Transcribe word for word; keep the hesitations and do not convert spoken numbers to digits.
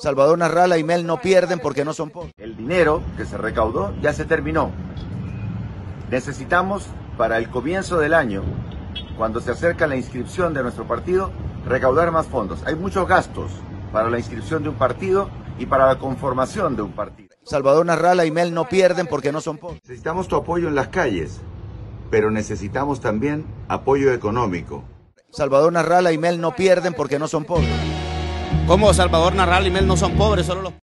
Salvador Narrala y Mel no pierden porque no son pobres. El dinero que se recaudó ya se terminó. Necesitamos para el comienzo del año, cuando se acerca la inscripción de nuestro partido, recaudar más fondos. Hay muchos gastos para la inscripción de un partido y para la conformación de un partido. Salvador Narrala y Mel no pierden porque no son pobres. Necesitamos tu apoyo en las calles, pero necesitamos también apoyo económico. Salvador Narrala y Mel no pierden porque no son pobres. ¿Cómo Salvador Narrala y Mel no son pobres? Solo los